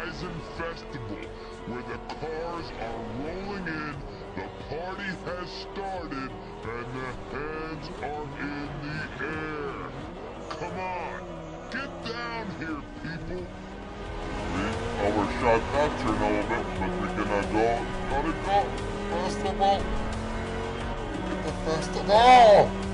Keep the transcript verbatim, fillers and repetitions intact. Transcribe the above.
Horizon Festival, where the cars are rolling in, the party has started, and the hands are in the air. Come on, get down here, people. We overshot that turn element, but we cannot go. Gotta go. Festival. Get the festival.